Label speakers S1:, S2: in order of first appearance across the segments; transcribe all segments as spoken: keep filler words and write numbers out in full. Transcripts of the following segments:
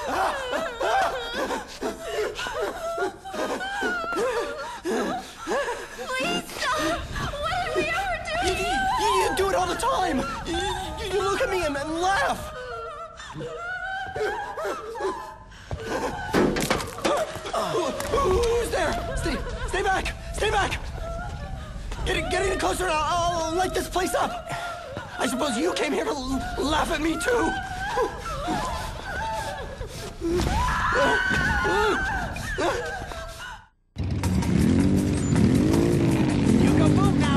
S1: Please stop! What have we ever done?
S2: You, you, you do it all the time! You, you, you look at me and, and laugh! Who's there? Stay, stay back! Stay back! Get, get in closer and I'll, I'll light this place up! I suppose you came here to l laugh at me too! You go boom now!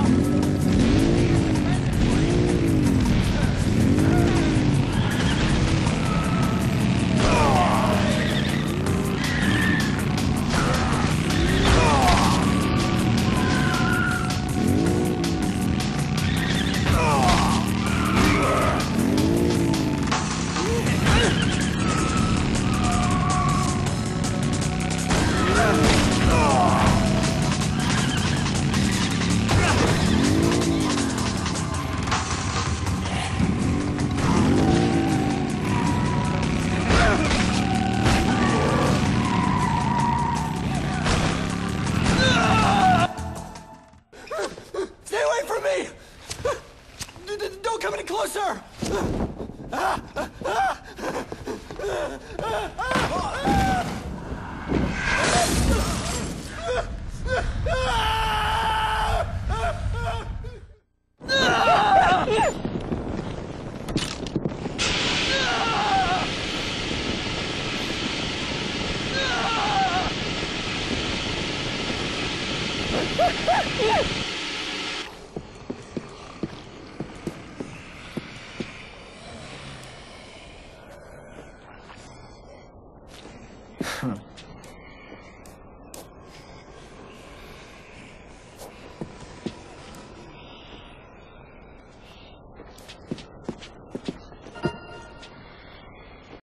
S2: Don't come any closer!
S3: Huh.